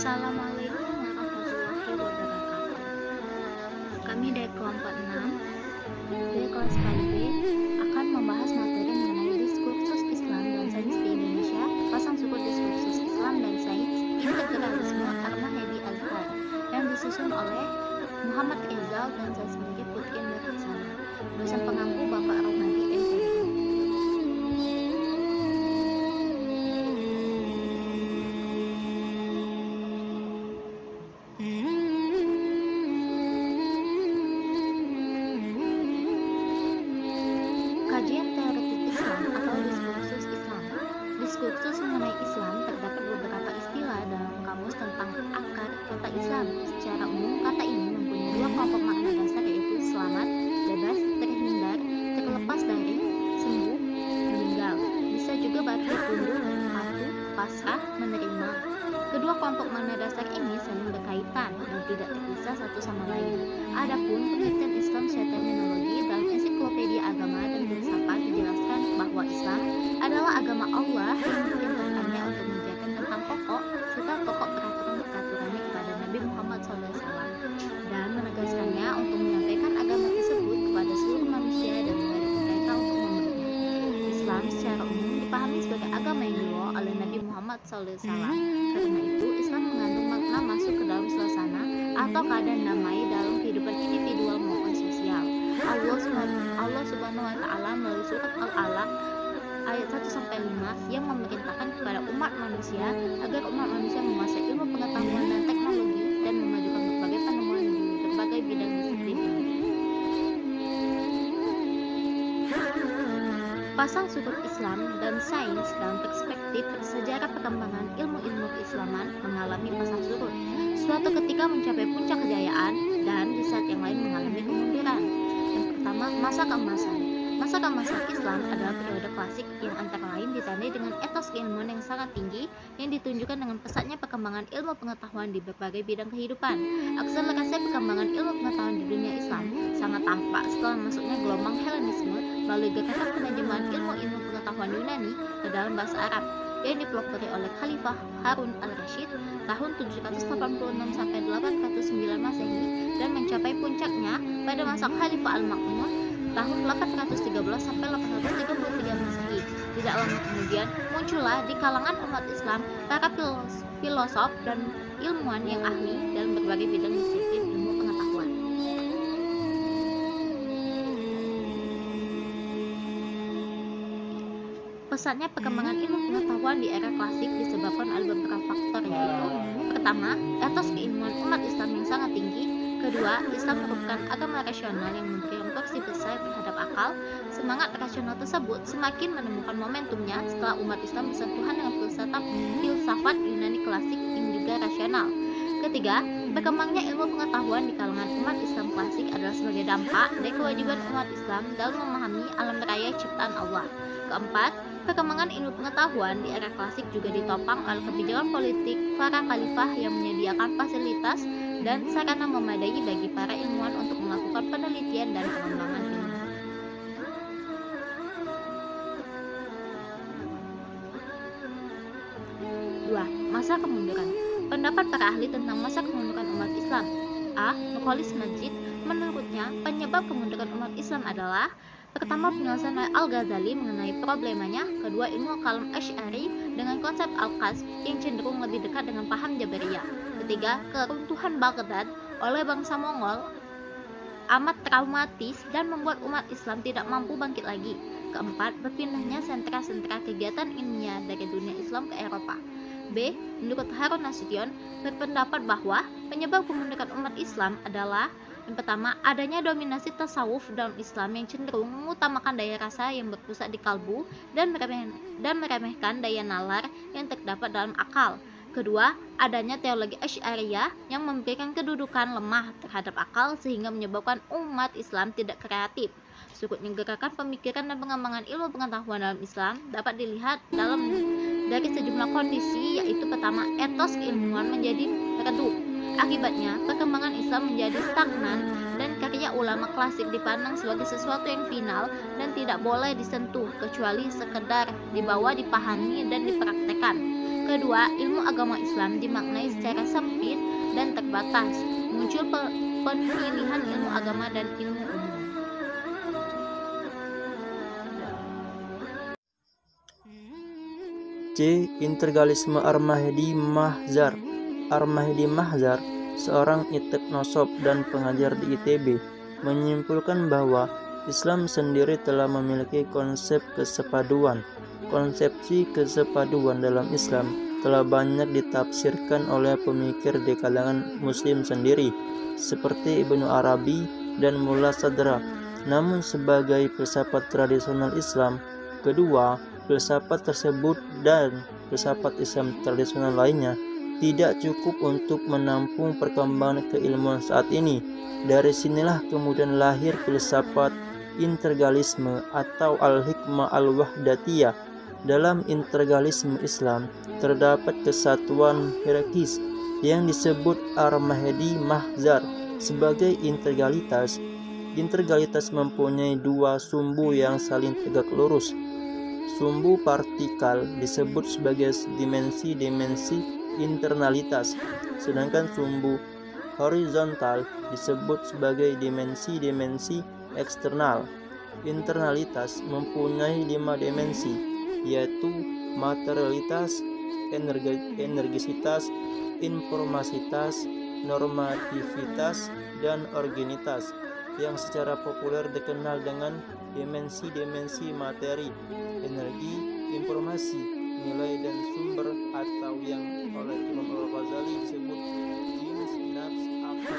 Assalamualaikum warahmatullahi wabarakatuh. Kami dari kelompok 6 dari kelas 4B akan membahas materi mengenai diskursus Islam dan sains di Indonesia, pasang surut diskursus Islam dan sains, integralisme Armahedi Azhar, yang disusun oleh Muhammad Rizal dan saya sendiri Putri Nurhasanah. Dosen pengampu Bapak Rohmadi MPD. Kajian teoretik Islam atau diskursus Islam. Diskursus mengenai Islam terdapat beberapa istilah dalam kamus tentang akar kata Islam. Secara umum, kata ini mempunyai dua kelompok makna dasar, yaitu selamat, bebas, terhindar, terlepas dari, sembuh, meninggal. Bisa juga berarti tunduk, patuh, pasrah, menerima. Kedua kelompok makna dasar ini saling berkaitan dan tidak terpisah satu sama lain. Adapun penelitian Islam secara terminologi dalam ensiklopedia agama dan filsafat dijelaskan bahwa Islam adalah agama Allah yang diperintahkannya untuk menjaga tentang pokok serta pokok peraturan-peraturannya kepada Nabi Muhammad SAW dan menegaskannya untuk menyampaikan agama tersebut kepada seluruh manusia dan mengajak mereka untuk memeluknya. Islam secara umum dipahami sebagai agama yang dibawa oleh Nabi Muhammad SAW. Karena itu, Islam mengandung makna masuk ke dalam suasana atau keadaan damai dalam kehidupan individual maupun sosial. Allah Subhanahu wa Ta'ala melalui surat Al-Alaq ayat 1-5 yang memerintahkan kepada umat manusia agar umat manusia menguasai ilmu pengetahuan dan teknologi dan memajukan berbagai penemuan di berbagai bidang disiplin. Pasang surut Islam dan sains dalam perspektif sejarah perkembangan ilmu-ilmu keislaman mengalami pasang surut. Suatu ketika mencapai puncak kejayaan dan di saat yang lain mengalami kemunduran. Yang pertama, masa keemasan. Masa keemasan Islam adalah periode klasik yang antara lain ditandai dengan etos keilmuan yang sangat tinggi yang ditunjukkan dengan pesatnya perkembangan ilmu pengetahuan di berbagai bidang kehidupan. Akselerasi perkembangan ilmu pengetahuan di dunia Islam sangat tampak setelah masuknya gelombang Helenisme melalui gerakan penerjemahan ilmu-ilmu pengetahuan Yunani ke dalam bahasa Arab yang dipelopori oleh Khalifah Harun al-Rashid tahun 786 sampai 809 Masehi dan mencapai puncaknya pada masa Khalifah al-Ma'mun tahun 813 sampai 833 Masehi. Tidak lama kemudian muncullah di kalangan umat Islam para filosof dan ilmuwan yang ahli dalam berbagai bidang disiplin ilmu pengetahuan. Pesatnya perkembangan ilmu pengetahuan di era klasik disebabkan oleh beberapa faktor, yaitu pertama, etos keilmuan umat Islam yang sangat tinggi. Kedua, Islam merupakan agama rasional yang memberikan porsi besar terhadap akal. Semangat rasional tersebut semakin menemukan momentumnya setelah umat Islam bersentuhan dengan filsafat Yunani klasik yang juga rasional. Ketiga, berkembangnya ilmu pengetahuan di kalangan umat Islam klasik adalah sebagai dampak dari kewajiban umat Islam dalam memahami alam raya ciptaan Allah. Keempat, perkembangan ilmu pengetahuan di era klasik juga ditopang oleh kebijakan politik para khalifah yang menyediakan fasilitas dan sarana memadai bagi para ilmuwan untuk melakukan penelitian dan pengembangan ilmu. Dua, masa kemunduran. Pendapat para ahli tentang masa kemunduran umat Islam. A. Nurholis Majid, menurutnya penyebab kemunduran umat Islam adalah: pertama, penjelasan Al-Ghazali mengenai problemanya. Kedua, ilmu kalam Asy'ari dengan konsep Al-Qasm yang cenderung lebih dekat dengan paham Jabariyah. Ketiga, keruntuhan Baghdad oleh bangsa Mongol amat traumatis dan membuat umat Islam tidak mampu bangkit lagi. Keempat, berpindahnya sentra-sentra kegiatan ilmiah dari dunia Islam ke Eropa. B. Menurut Harun Nasution, berpendapat bahwa penyebab kemunduran umat Islam adalah: yang pertama, adanya dominasi tasawuf dalam Islam yang cenderung mengutamakan daya rasa yang berpusat di kalbu dan meremehkan daya nalar yang terdapat dalam akal. Kedua, adanya teologi Asy'ariyah yang memberikan kedudukan lemah terhadap akal sehingga menyebabkan umat Islam tidak kreatif. Surutnya gerakan pemikiran dan pengembangan ilmu pengetahuan dalam Islam dapat dilihat dari sejumlah kondisi, yaitu pertama, etos keilmuan menjadi redup. Akibatnya, perkembangan Islam menjadi stagnan dan karya ulama klasik dipandang sebagai sesuatu yang final dan tidak boleh disentuh kecuali sekedar dibawa, dipahami, dan dipraktekkan. Kedua, ilmu agama Islam dimaknai secara sempit dan terbatas. Muncul pemilihan ilmu agama dan ilmu umum. C. Integralisme Ar-Mahdi Mahzar. Ar-Mahdi Mahzar, seorang teknosof dan pengajar di ITB, menyimpulkan bahwa Islam sendiri telah memiliki konsep kesepaduan. Konsepsi kesepaduan dalam Islam telah banyak ditafsirkan oleh pemikir di kalangan Muslim sendiri, seperti Ibnu Arabi dan Mullah Sadra. Namun sebagai filsafat tradisional Islam, kedua filsafat tersebut dan filsafat Islam tradisional lainnya tidak cukup untuk menampung perkembangan keilmuan saat ini. Dari sinilah kemudian lahir filsafat integralisme atau al-hikmah al-wahdatiyah. Dalam integralisme Islam terdapat kesatuan hierarkis yang disebut Ar-Mahdi Mahzar sebagai integralitas. Integralitas mempunyai dua sumbu yang saling tegak lurus. Sumbu partikal disebut sebagai dimensi-dimensi internalitas, sedangkan sumbu horizontal disebut sebagai dimensi-dimensi eksternal. Internalitas mempunyai 5 dimensi, yaitu materialitas, energisitas, informasitas, normativitas, dan organitas, yang secara populer dikenal dengan dimensi-dimensi materi, energi, informasi, nilai, dan sumber, atau yang oleh Imam Al-Ghazali disebut jins, nafs, akal,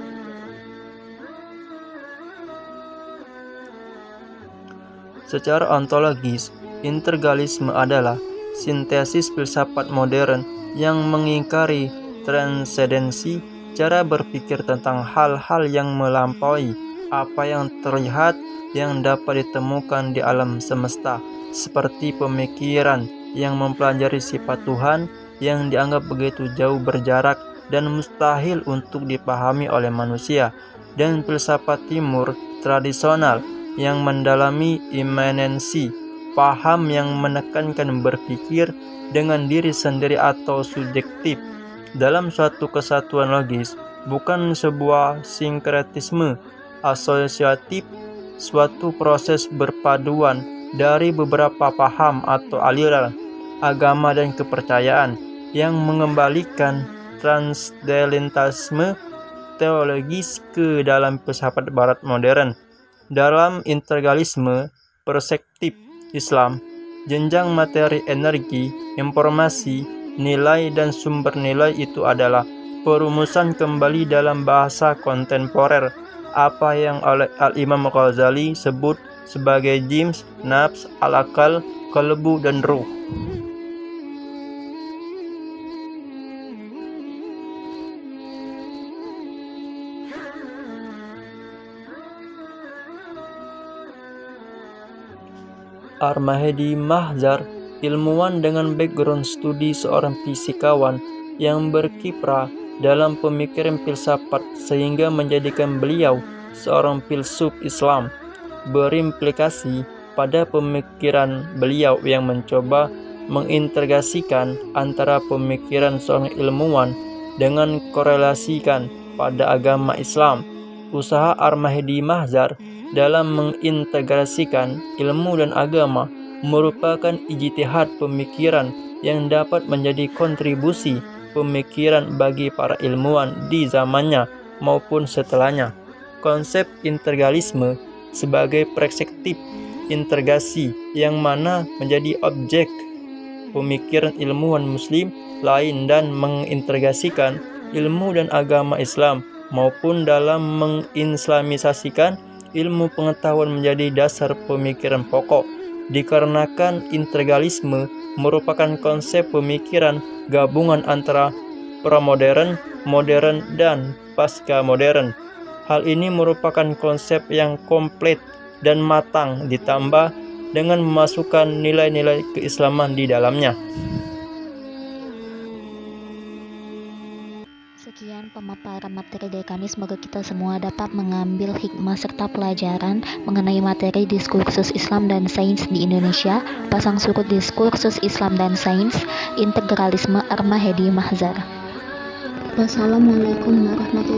Secara ontologis, integralisme adalah sintesis filsafat modern yang mengingkari transendensi, cara berpikir tentang hal-hal yang melampaui apa yang terlihat yang dapat ditemukan di alam semesta, seperti pemikiran yang mempelajari sifat Tuhan yang dianggap begitu jauh berjarak dan mustahil untuk dipahami oleh manusia, dan filsafat timur tradisional yang mendalami imanensi, paham yang menekankan berpikir dengan diri sendiri atau subjektif dalam suatu kesatuan logis, bukan sebuah sinkretisme asosiatif, suatu proses berpaduan dari beberapa paham atau aliran agama dan kepercayaan yang mengembalikan transdentalisme teologis ke dalam filsafat barat modern. Dalam integralisme perspektif Islam, jenjang materi, energi, informasi, nilai, dan sumber nilai itu adalah perumusan kembali dalam bahasa kontemporer apa yang oleh Al-Imam Ghazali sebut sebagai jins, nafs, al-akal, qalbu, dan ruh. Ar-Mahdi Mahzar, ilmuwan dengan background studi seorang fisikawan yang berkiprah dalam pemikiran filsafat sehingga menjadikan beliau seorang filsuf Islam, berimplikasi pada pemikiran beliau yang mencoba mengintegrasikan antara pemikiran seorang ilmuwan dengan korelasikan pada agama Islam. Usaha Ar-Mahdi Mahzar dalam mengintegrasikan ilmu dan agama merupakan ijtihad pemikiran yang dapat menjadi kontribusi pemikiran bagi para ilmuwan di zamannya maupun setelahnya. Konsep integralisme sebagai perspektif integrasi yang mana menjadi objek pemikiran ilmuwan muslim lain dan mengintegrasikan ilmu dan agama Islam maupun dalam mengislamisasikan ilmu pengetahuan menjadi dasar pemikiran pokok. Dikarenakan integralisme merupakan konsep pemikiran gabungan antara pramodern, modern, dan pasca modern. Hal ini merupakan konsep yang komplit dan matang ditambah dengan memasukkan nilai-nilai keislaman di dalamnya. Sekian pemaparan materi dari kami. Semoga kita semua dapat mengambil hikmah serta pelajaran mengenai materi diskursus Islam dan sains di Indonesia, pasang surut diskursus Islam dan sains, integralisme Armahedi Mahzar. Wassalamualaikum warahmatullahi